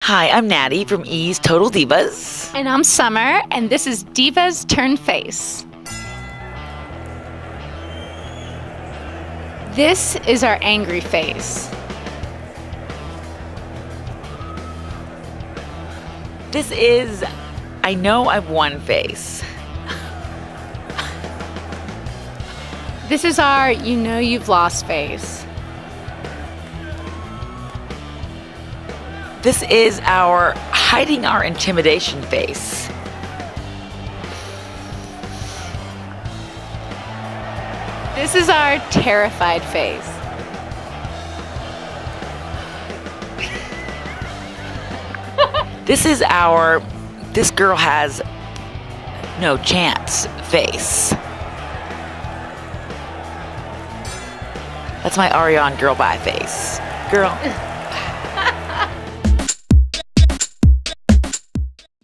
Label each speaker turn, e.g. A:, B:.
A: Hi, I'm Nattie from E's Total Divas.
B: And I'm Summer, and this is Divas Turn Face. This is our angry face.
A: This is I know I've won face.
B: This is our you know you've lost face.
A: This is our hiding our intimidation face.
B: This is our terrified face.
A: This is our this girl has no chance face. That's my Ariane girl bye face. Girl.